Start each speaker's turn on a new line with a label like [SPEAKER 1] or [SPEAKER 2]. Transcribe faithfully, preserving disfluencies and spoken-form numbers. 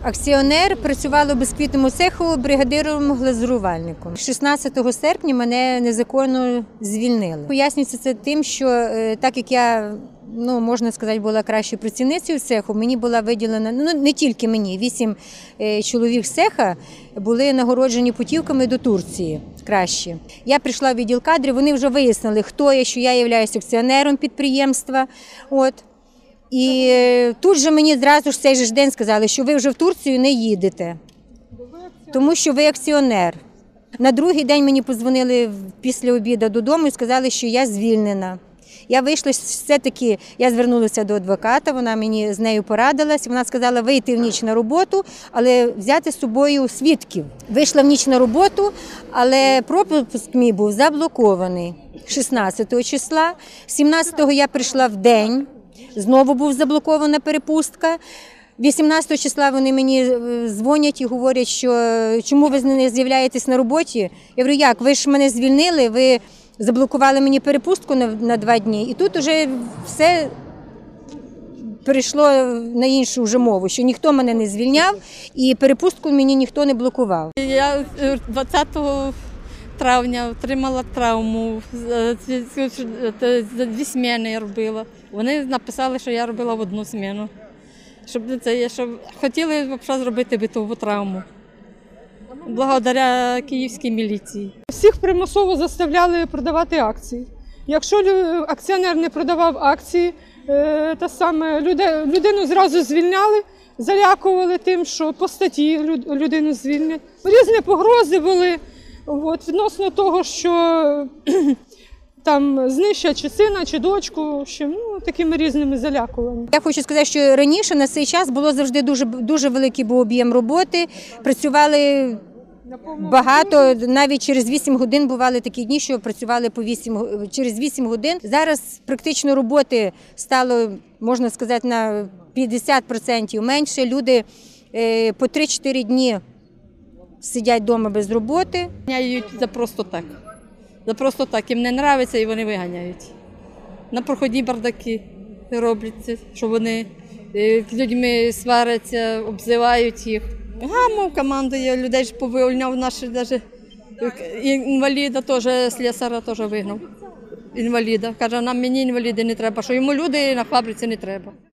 [SPEAKER 1] Акціонер працювала у безквітному цеху бригадиром-глазурувальником. шістнадцятого серпня мене незаконно звільнили. Пояснюється це тим, що так як я, ну, можна сказати, була кращою працівницею цеху, мені була виділена, ну не тільки мені, вісім чоловік з цеха були нагороджені путівками до Турції кращі. Я прийшла в відділ кадрів, вони вже вияснили, хто я, що я являюся акціонером підприємства. От. І тут же мені зразу ж цей же день сказали, що ви вже в Турцію не їдете, тому що ви акціонер. На другий день мені подзвонили після обіду додому і сказали, що я звільнена. Я вийшла, все-таки, я звернулася до адвоката, вона мені з нею порадилась, вона сказала вийти в ніч на роботу, але взяти з собою свідків. Вийшла в ніч на роботу, але пропуск мій був заблокований шістнадцятого числа, сімнадцятого я прийшла в день. Знову був заблокована перепустка. вісімнадцятого числа вони мені дзвонять і говорять, що чому ви не з'являєтесь на роботі. Я говорю, як, ви ж мене звільнили, ви заблокували мені перепустку на, на два дні. І тут вже все перейшло на іншу вже мову, що ніхто мене не звільняв і перепустку мені ніхто не блокував.
[SPEAKER 2] Я двадцятого травня отримала травму, дві зміни я робила. Вони написали, що я робила в одну зміну. Щоб це, щоб хотіли зробити битову травму. Благодаря київській міліції.
[SPEAKER 3] Всіх примусово заставляли продавати акції. Якщо акціонер не продавав акції, та саме людину зразу звільняли, залякували тим, що по статті людину звільнять. Різні погрози були. От, відносно того, що там знищать чи сина, чи дочку, що, ну, такими різними залякуваннями.
[SPEAKER 1] Я хочу сказати, що раніше на цей час було завжди дуже, дуже великий був об'єм роботи, працювали багато, навіть через вісім годин бували такі дні, що працювали по вісім, через вісім годин. Зараз практично роботи стало, можна сказати, на п'ятдесят відсотків менше. Люди по три-чотири дні сидять вдома без роботи.
[SPEAKER 2] Виганяють за просто так. За просто так. Їм не подобається і вони виганяють. На проходні бардаки робляться, що вони з людьми сваряться, обзивають їх. Гамов командує, людей ж повивольняв, наші навіть інваліда теж, слесара теж вигнав. Інваліда. Каже, нам мені інваліди не треба, що йому люди на фабриці не треба.